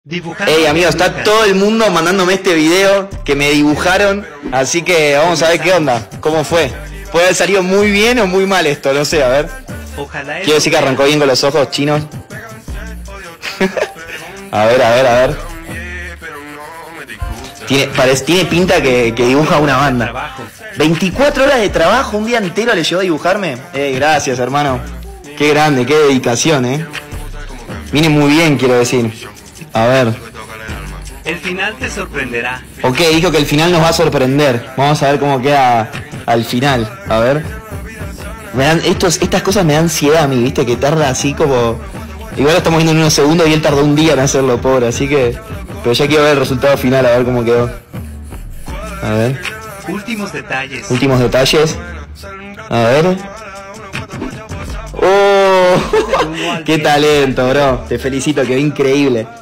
Hey amigos, está todo el mundo mandándome este video que me dibujaron, así que vamos a ver qué onda, cómo fue. Puede haber salido muy bien o muy mal esto, no sé, a ver. Quiero decir que arrancó bien con los ojos chinos. A ver. Tiene pinta que dibuja una banda. 24 horas de trabajo, un día entero le llevó a dibujarme. Gracias hermano. Qué grande, qué dedicación, Viene muy bien, quiero decir. A ver. El final te sorprenderá. Ok, dijo que el final nos va a sorprender. Vamos a ver cómo queda al final. A ver. Estas cosas me dan ansiedad a mí, viste, que tarda así como... Igual lo estamos viendo en unos segundos y él tardó un día en hacerlo, pobre, así que... Pero ya quiero ver el resultado final, a ver cómo quedó. A ver. Últimos detalles. Últimos detalles. A ver. ¡Oh! ¡Qué talento, bro! Te felicito, quedó increíble.